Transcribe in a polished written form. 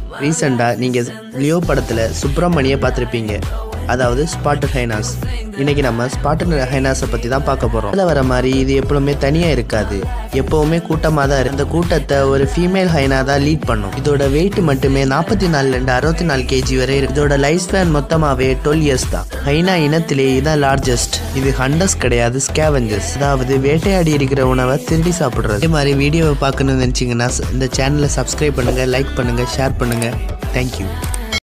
ரீசெண்டாக நீங்கள் லியோ படத்தில் சுப்பிரமணியை பார்த்துருப்பீங்க, அதாவது ஸ்பாட்டட் ஹைனாஸ். இன்றைக்கி நம்ம ஸ்பாட்டட் ஹைனாஸை பற்றி தான் பார்க்க போகிறோம். அதில் வர மாதிரி இது எப்பவுமே தனியாக இருக்காது, எப்போவுமே கூட்டமாக தான் இருக்கும். இந்த கூட்டத்தை ஒரு ஃபீமேல் ஹைனா தான் லீட் பண்ணும். இதோட வெயிட் மட்டுமே 44 64 kg வரை இருக்கு. இதோட லைஃப் ஸ்பேன் மொத்தமாகவே 12 years தான். ஹைனா இனத்திலே இதான் லார்ஜஸ்ட். இது ஹண்டர்ஸ் கிடையாது, ஸ்கேவெஞ்சர்ஸ், அதாவது வேட்டையாடி இருக்கிற உணவை திருடி சாப்பிட்றது. இதே மாதிரி வீடியோவை பார்க்கணும்னு நினச்சிங்கன்னா இந்த சேனலை சப்ஸ்கிரைப் பண்ணுங்கள், லைக் பண்ணுங்கள், ஷேர் பண்ணுங்கள். தேங்க்யூ.